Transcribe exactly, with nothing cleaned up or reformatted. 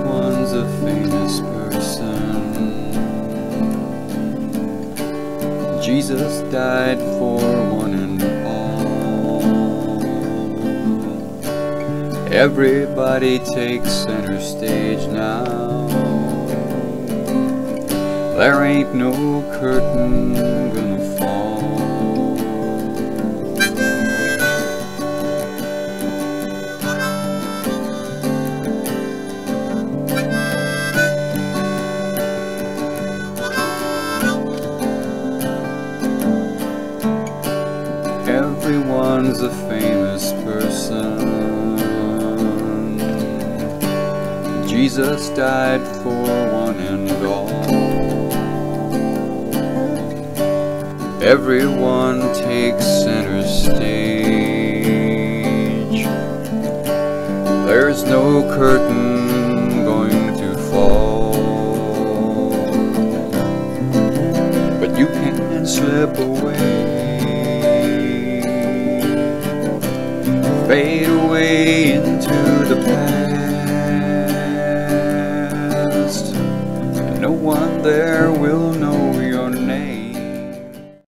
Everyone's a famous person. Jesus died for one and all. Everybody takes center stage now. There ain't no curtain gonna fall. Everyone's a famous person. Jesus died for one and all. Everyone takes center stage. There's no curtain going to fall, but you can slip away.